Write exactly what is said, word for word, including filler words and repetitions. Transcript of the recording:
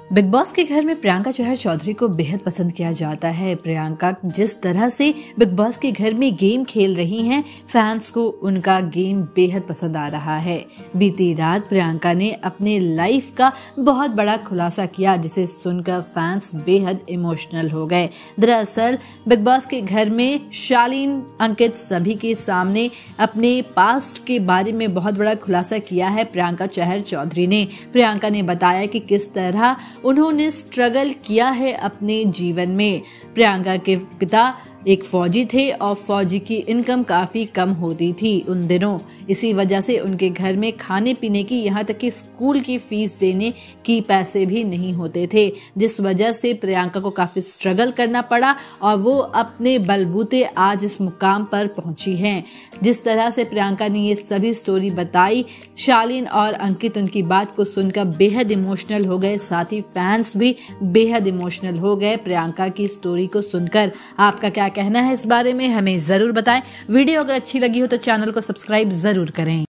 Big boss के घर में प्रियंका चौहर चौधरी को बेहद पसंद किया जाता है। प्रियंका जिस तरह से बिग बॉस के घर में गेम खेल रही हैं, फैंस को उनका गेम बेहद पसंद आ रहा है। बीती रात प्रियंका ने अपने लाइफ का बहुत बड़ा खुलासा किया, जिसे सुनकर फैंस बेहद इमोशनल हो गए। दरअसल बिग बॉस के घर में शालीन, अंकित सभी के सामने अपने पास्ट के बारे में बहुत बड़ा खुलासा किया है प्रियंका चौहर चौधरी ने। प्रियंका ने बताया कि किस तरह उन्होंने स्ट्रगल किया है अपने जीवन में। प्रियंका के पिता एक फौजी थे और फौजी की इनकम काफी कम होती थी उन दिनों। इसी वजह से उनके घर में खाने पीने की, यहाँ तक कि स्कूल की फीस देने की पैसे भी नहीं होते थे, जिस वजह से प्रियंका को काफी स्ट्रगल करना पड़ा और वो अपने बलबूते आज इस मुकाम पर पहुंची हैं। जिस तरह से प्रियंका ने ये सभी स्टोरी बताई, शालीन और अंकित उनकी बात को सुनकर बेहद इमोशनल हो गए, साथ ही फैंस भी बेहद इमोशनल हो गए प्रियंका की स्टोरी को सुनकर। आपका क्या कहना है इस बारे में, हमें जरूर बताएं। वीडियो अगर अच्छी लगी हो तो चैनल को सब्सक्राइब जरूर करें।